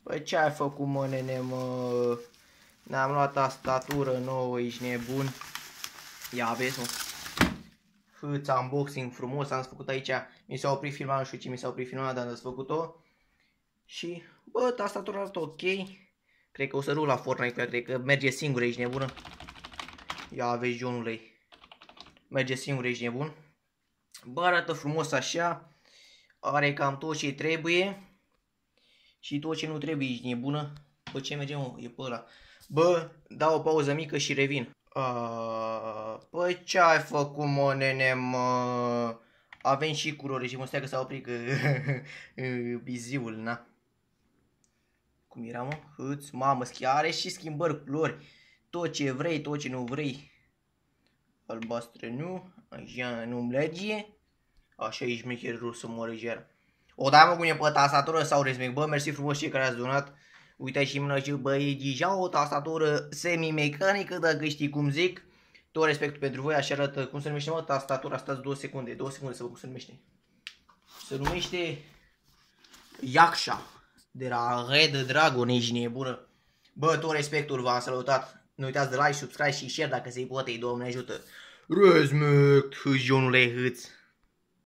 Păi ce ai făcut, mă, nene, mă? Ne-am luat tastatură nouă, ești nebun. Ia vezi, mă. Hâț, unboxing frumos, am făcut aici. Mi s-a oprit filmarea, nu știu ce mi s-a oprit filmarea, dar am făcut-o. Și, bă, tastatura arată ok. Cred că o să rul la Fortnite cu ea, cred că merge singur, ești nebună. Ia vezi, Johnule. Merge singur, ești nebun. Bă, arată frumos așa. Are cam tot ce trebuie. Și tot ce nu trebuie, ești nebună. Bă, ce merge, mă? E pe ăla. Bă, dau o pauză mică și revin. Păi ce ai făcut, mă, nene, mă? Avem și culori și mă stai că s-a oprit că biziul, na. Cum era, mă? Hâț, mamă, are și schimbări culori. Tot ce vrei, tot ce nu vrei. Albastră nu, așa nu merge. Așa e șmecherul să moară iar. O da, mă, cum e pe tastatură sau respect. Bă, mersi frumos cei care ați donat. Uitați și mână și bă, e deja o tastatură semi-mecanică, dacă știi cum zic. Tot respectul pentru voi, așa arată, cum se numește, mă, tastatura, stați 2 secunde, 2 secunde să văd cum se numește. Se numește Yaksha, de la Red Dragon, ești nebună. Bă, tot respectul, v-am salutat. Nu uitați de like, subscribe și share dacă se poate, Doamne ajută. Respect, hâționule, hâț.